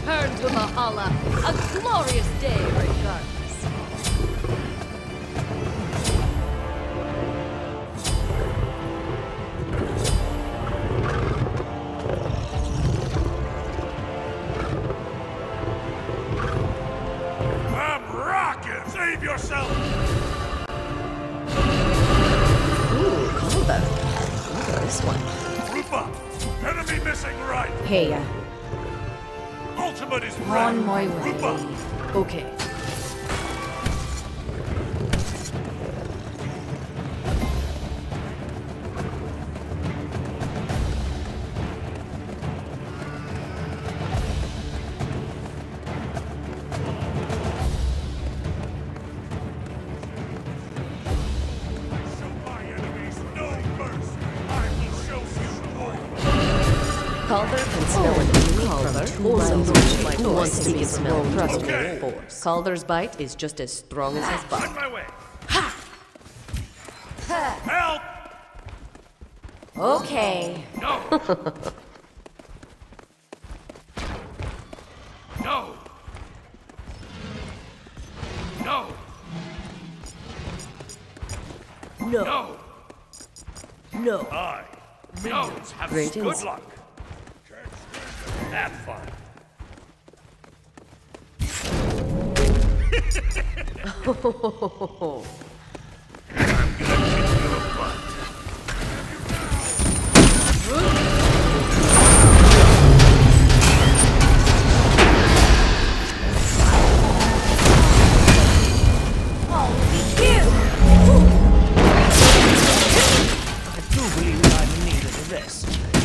return to Valhalla. A glorious day regardless. Save yourself! Ooh, Kaldr. Look at this one. Group up! Enemy missing right! Hey, Ultimate is on ready! my way. Group up! Okay. Kaldr can smell an enemy from 2 miles away. Who wants to be smelled frustrated force? Kaldr's bite is just as strong as his On bite. my way! Help! Okay. No! No! No! No. No! No. Minions have Greetings. good luck! Have fun! I'm gonna kick your butt! I do believe I needed this.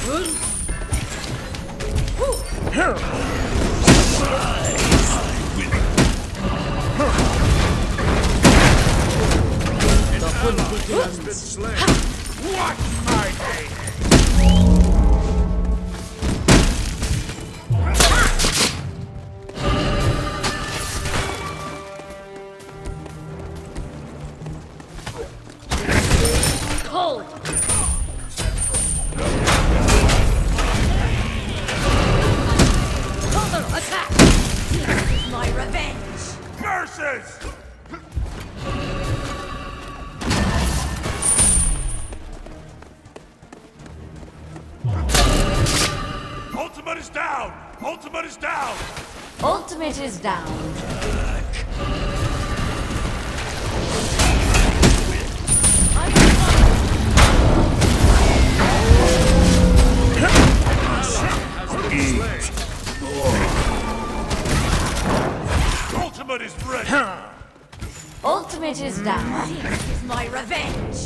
The hood has been slain! What my day! Cold! Kaldr, attack! This is my revenge. Curses! Ultimate is down! Ultimate is down! Ultimate is down. Ultimate is ready! Ultimate is down. This is my revenge.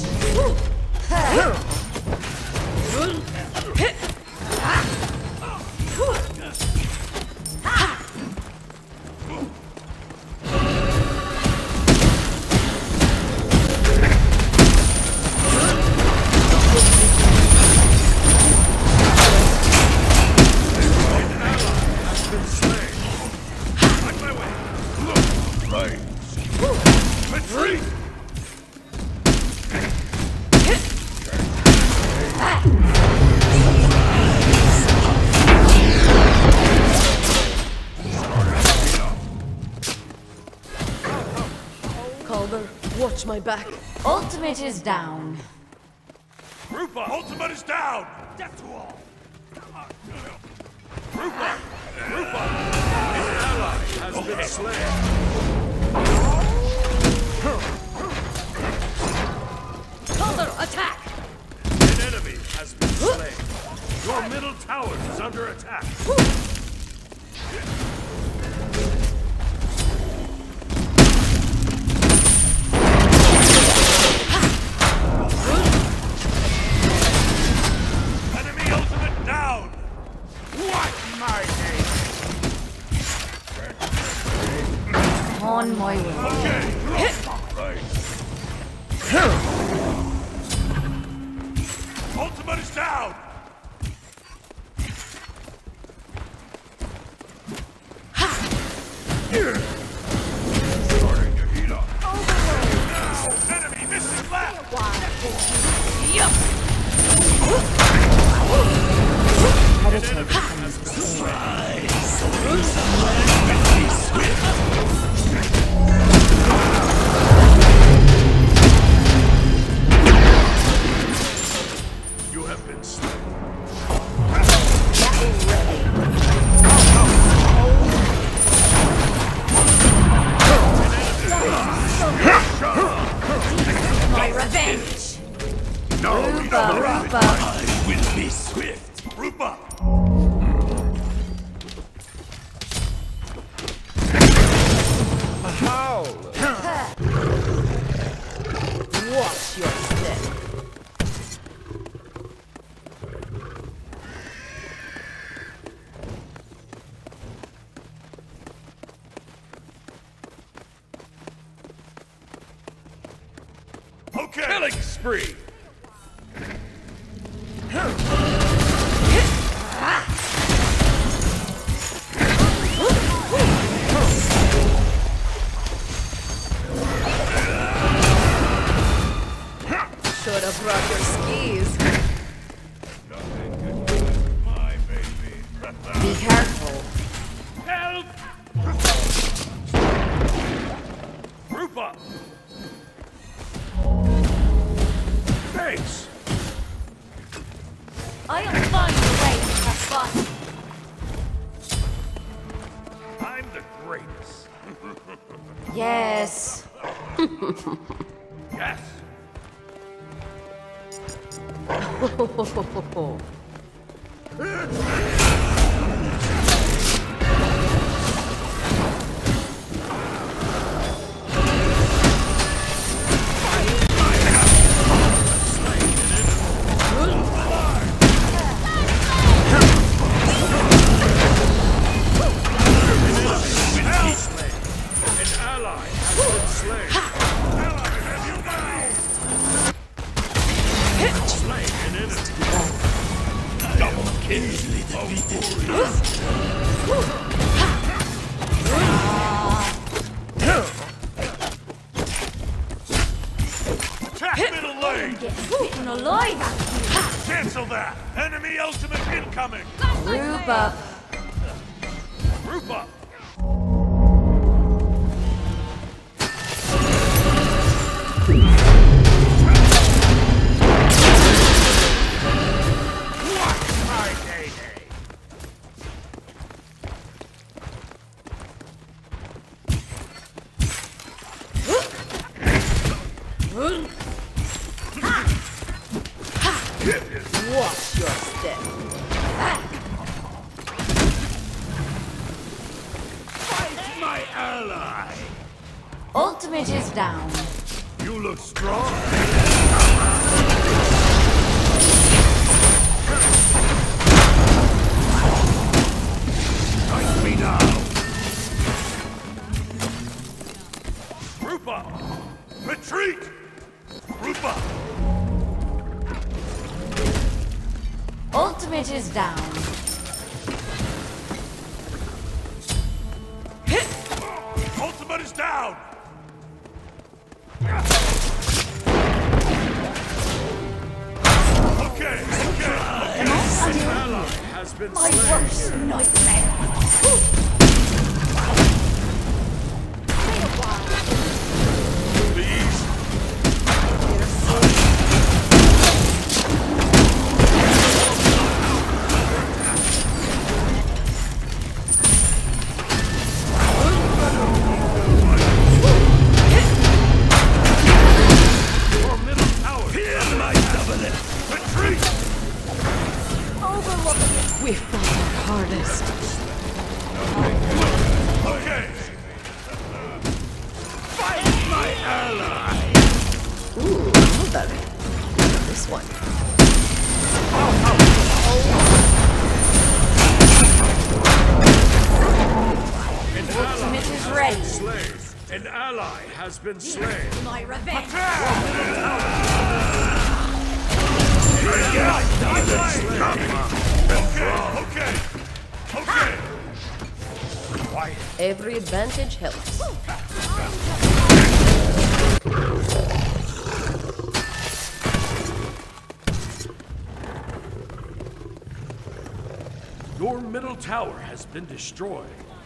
Retreat! Kaldr, watch my back. Ultimate is down. Group up! Ultimate is down! Death to all! Group up! Group up! An ally has been slain! Kaldr, attack! An enemy has been slain! Your middle tower is under attack! Enemy ultimate down! What my name? On my way. Okay! Ultimate is down! Starting to heat up. Now, enemy missing left! Meditate becomes the same. foul. Watch your step. Okay. Killing spree. Should have brought your skis. My baby. Be careful. Help! Group up. Thanks. I'll find a way to have fun. I'm the greatest. Yes. Yes. An ally has been slain. Ally, have you now? Slain an enemy. Double kill. Attack middle lane. Get bitten alive. Cancel that. Enemy ultimate incoming. Group up. Group up. Watch your step. Fight my ally. Ultimate is down. You look strong. Fight me now. Group up. Retreat. Group up. Ultimate is down. Ultimate is down. Okay. An ally has been My slain. worst nightmare. Please. Your middle tower. Here's my double it. Retreat. We fought our hardest. Okay. Fight my ally. Ooh, hold on. This one. An Ultimate is ready. slain. An ally has been slain. My revenge. Okay. Okay. Quiet. Every advantage helps. Your middle tower has been destroyed.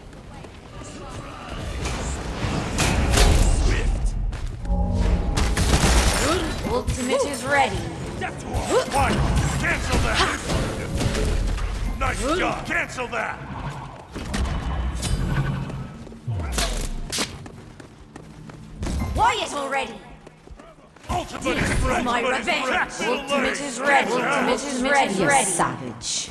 Swift. Ultimate is ready. Death wall. One. Cancel that. Nice job. Cancel that. Quiet already. Ultimate is ready. My revenge. Ultimate is ready. Ultimate is ready. You savage.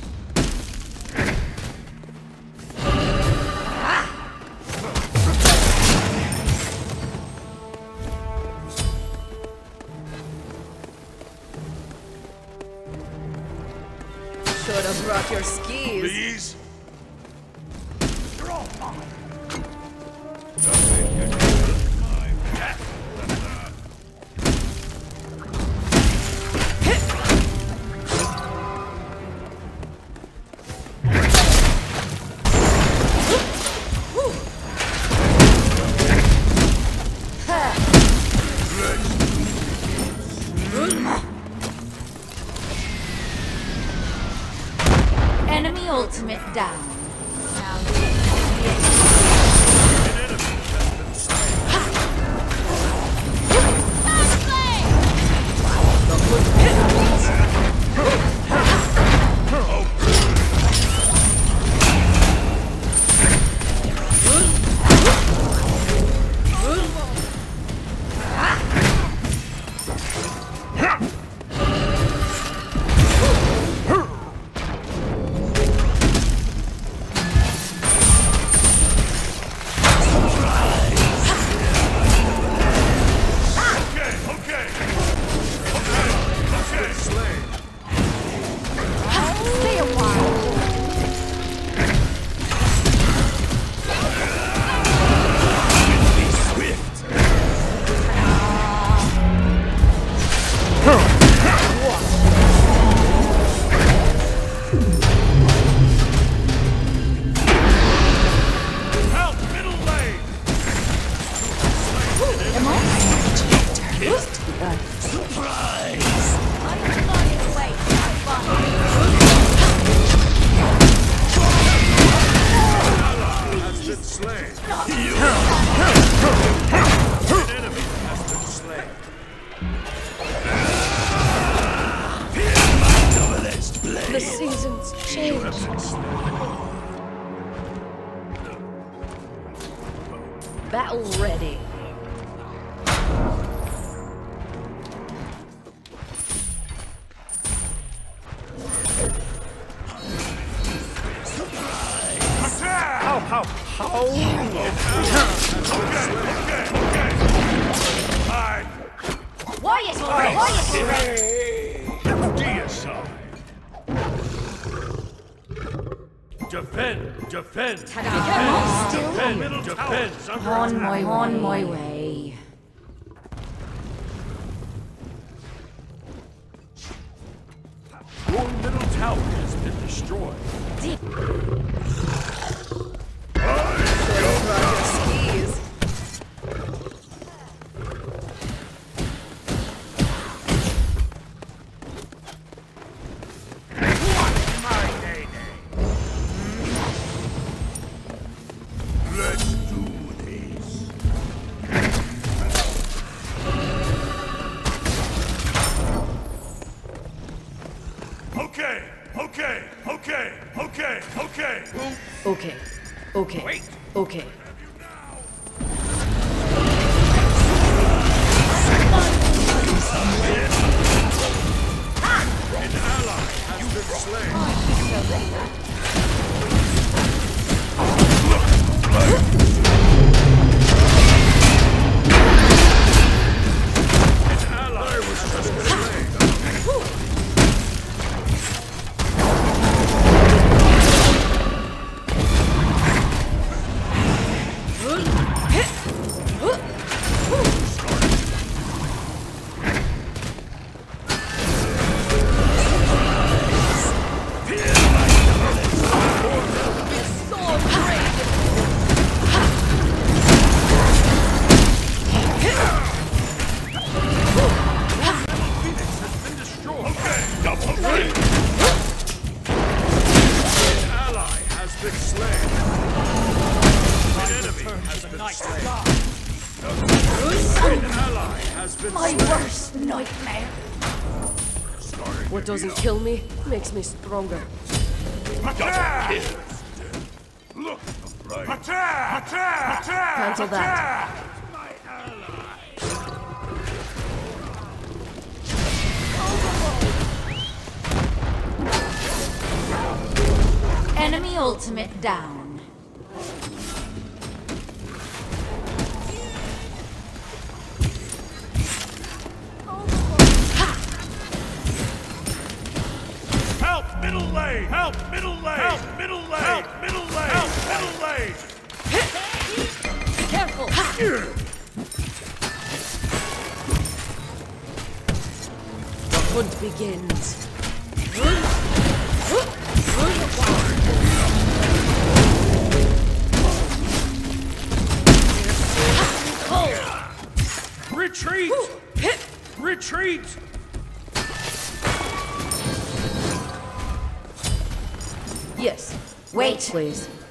brought your skis. Please? You're all mine. Enemy ultimate down. Now The seasons change. Battle ready. Defend! still Defend! on my way. Your middle tower has been destroyed. Skis. Okay. My worst nightmare. What doesn't kill me makes me stronger. Attack! Look, right. Attack! Attack! Attack! Cancel that. Enemy ultimate down. Help! Middle lane! lane! Help! Middle lane! Help! Middle lane! Help! Middle lane! Help! Middle lane! Careful! The hunt begins. Retreat! Retreat! Yes. Wait. Please.